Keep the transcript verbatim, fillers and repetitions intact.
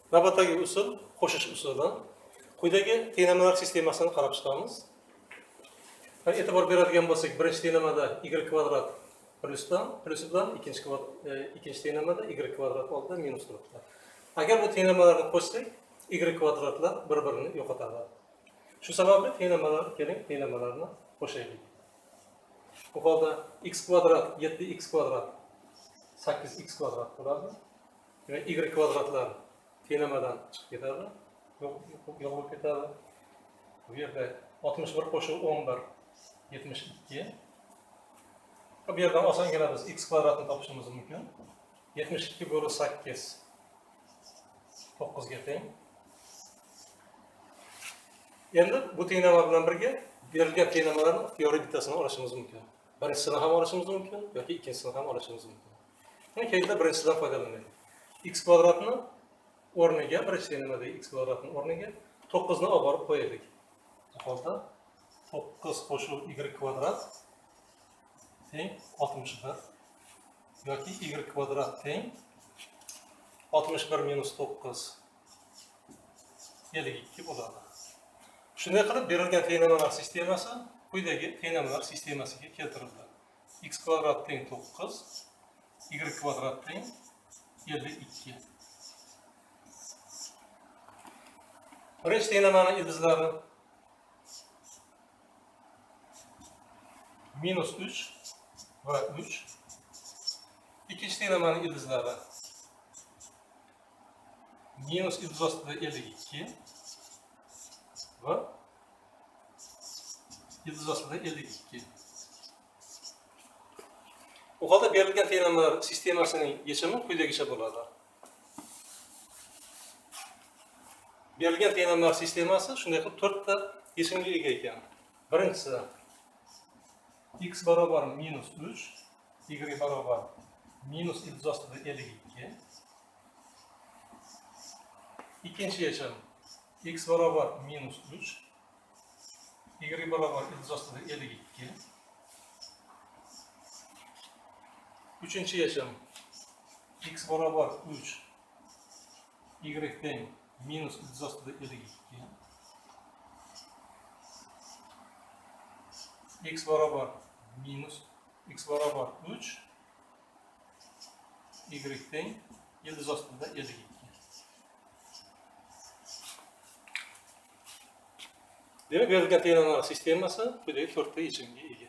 Navbatdagi usul qo'shish usuli. Quyidagi tenglamalar sistemasini qarab chiqamiz. E'tibor beradigan bo'lsak, birinchi tenglamada y kvadrat plyusdan, plyus bilan ikkinchi ikkinchi tenglamada y kvadrat oldida minus turibdi. Agar bu tenglamalarni qo'shsak, y kvadratlar bir-birini yo'qotadi. Shu sababli tenglamalar, keling, tenglamalarni qo'shaylik. Bu holda x kvadrat yetti x kvadrat sakkiz x kvadrat bo'ladi. Va y kvadratlar tenglamadan chiqib ketadi. Yo'q bo'lib ketadi. Bu yerda oltmish bir qo'shib o'n bir yetmish ikki. Bu yerdan osongina biz x kvadratni topishimiz mumkin. yetmish ikki bo'lib sakkiz to'qqiz ga teng. Endi bu tenglama bilan birga berilgan tenglamalarning ixtiyoriy bittasini olishimiz mumkin. Birinchisini ham olishimiz mumkin yoki ikkinchisini ham olishimiz mumkin. Mana keyinda birinchisidan foydalanaylik. X kvadratni o'rniga, birinchi tenglamadagi x kvadratning o'rniga to'qqiz ni olib borib qo'yaylik. Bu holda to'qqiz qo'shib y kvadrat teng oltmish bir yoki y kvadrat teng oltmish bir minus to'qqiz ellik ikki bo'ladi. Shunday qilib berilgan tenglamalar sistemasi quyidagi tenglamalar sistemasiga keltirildi. X kvadrat teng to'qqiz, y kvadrat teng ellik ikki. Birinchi tenglamani ildizlari minus uch va uch. Ikkinchi tenglamani ildizlari minus ildiz ostida ellik ikki va ildiz ostida ellik ikki. Bu holda berilgan tenglamalar sistemasining yechimi quyidagicha bo'ladi. Berilgan tenglamalar sistemasi shunday qilib to'rtta yechimga ega ekan. Birinchisi x barobar minus uch, y barobar minus ildiz ostida ellik ikki. Ikkinchi yechim x barobar minus uch, y barobar ildiz ostida ellik ikki. Uchinchi yechim x barobar uch, y teng minus ildiz ostida ellik ikki. X barobar minus x barobar uch, y teng ildiz ostida ellik ikki. Demak, berilgan tenglamalar sistemasi quyidagi to'rtta yechimga ega.